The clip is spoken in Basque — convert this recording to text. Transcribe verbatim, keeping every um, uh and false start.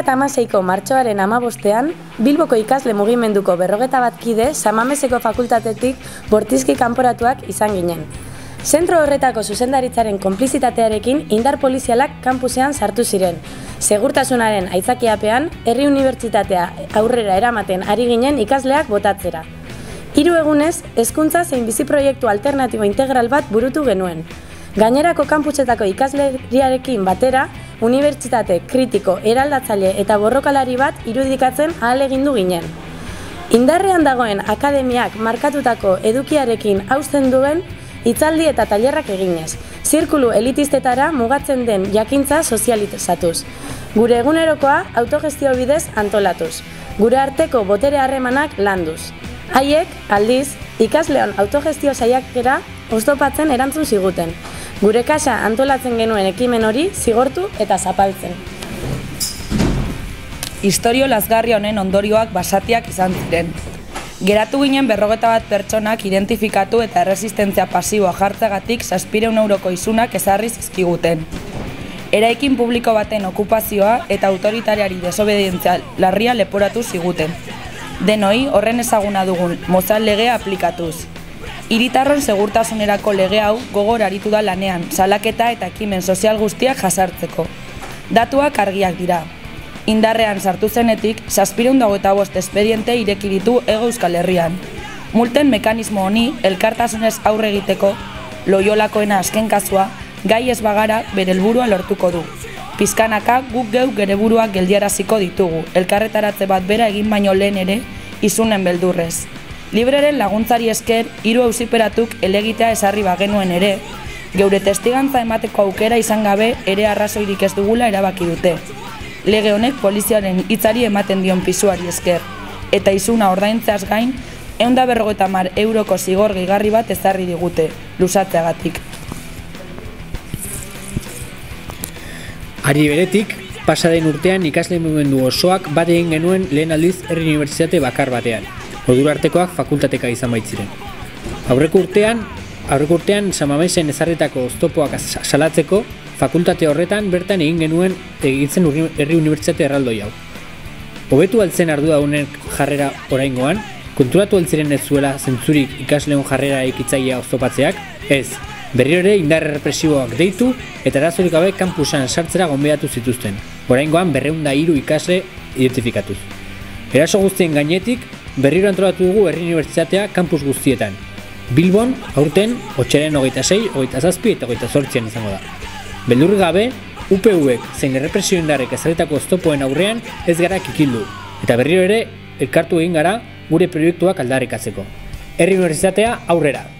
eta hamaseiko martxoaren hamabostean, Bilboko ikasle mugimenduko berrogeta bat kide Samameseko fakultatetik bortizki kanporatuak izan ginen. Zentro horretako zuzendaritzaren konplizitatearekin indar polizialak kanpusean sartu ziren. Segurtasunaren aitzakiapean, herri unibertsitatea aurrera eramaten ari ginen ikasleak botatzera. Hiru egunez, hezkuntza zein bizi proiektu alternatibo integral bat burutu genuen. Gainerako kanpusetako ikasleriarekin batera, unibertsitate kritiko, eraldatzaile eta borrokalari bat irudikatzen ahalegindu ginen. Indarrean dagoen akademiak markatutako edukiarekin hausten duen hitzaldi eta tailerrak eginez, zirkulu elitistetara mugatzen den jakintza sozializatuz. Gure egunerokoa autogestio bidez antolatuz, gure arteko botere harremanak landuz. Haiek, aldiz, ikasleon autogestio saiakera oztopatzen erantzun ziguten. Gure kasa antolatzen genuen ekimen hori zigortu eta zapaltzen. Istorio lazgarri honen ondorioak basatiak izan ziren. Geratu ginen berrogeta bat pertsonak identifikatu eta erresistentzia pasiboa jartzagatik zazpiehun euroko isunak ezarri zizkiguten. Eraikin publiko baten okupazioa eta autoritariari desobedientzia larria leporatu ziguten. Denoi horren ezaguna dugun Mozal legea aplikatuz. Hiritarron segurtasunerako lege hau gogor aritu da lanean, salaketa eta ekimen sozial guztiak jasartzeko. Datuak argiak dira. Indarrean sartu zenetik, zazpiehun eta hogeita bost espediente ireki ditu Hego Euskal Herrian. Multen mekanismo honi elkartasunez aurre egiteko, Loiolakoena azken kasua, gai ez bagara bere helburua lortuko du. Pizkanaka guk geu gere buruak geldiaraziko ditugu, elkarretaratze bat bera egin baino lehen ere, izunen beldurrez. Libreren laguntzari esker, hiru auziperatuk elegitea esarri bagenuen ere, geure testigantza emateko aukera izan gabe ere arrazoirik ez dugula erabaki dute. Lege honek poliziaren hitzari ematen dion pisuari esker, eta izuna ordaintzeaz gain, ehun eta berrogeita hamar euroko zigor gehigarri bat ezarri digute, luzatzeagatik. Ari beretik, pasaden urtean ikasle mugimendu osoak bat egin genuen lehen aldiz herri unibertsitate bakar batean. Ordura artekoak fakultateka izan baitziren. Aurreko urtean, aurreko urtean Samamesen ezarritako oztopoak salatzeko, fakultate horretan bertan egin genuen egitzen herri unibertsitate erraldoi hau. Hobetu altzen ardura honek jarrera oraingoan, konturatu altziren ez zuela zentzurik ikasleon jarrera ekitzailea oztopatzeak, ez, berriro ere indar errepresiboak deitu eta arazorik gabe kanpusan sartzera gonbidatu zituzten, oraingoan berrehun eta hiru ikasle identifikatuz. Eraso guztien gainetik, berriro antolatu dugu herri unibertsitatea kampus guztietan. Bilbon, aurten, otsailaren hogeita sei, hogeita zazpi eta hogeita zortzian izango da. Beldurri gabe, U P Uek zein errepresio indarrek ezarritako oztopoen aurrean ez gara kikildu, eta berriro ere elkartu egin gara gure proiektuak aldarrikatzeko. Herri unibertsitatea aurrera!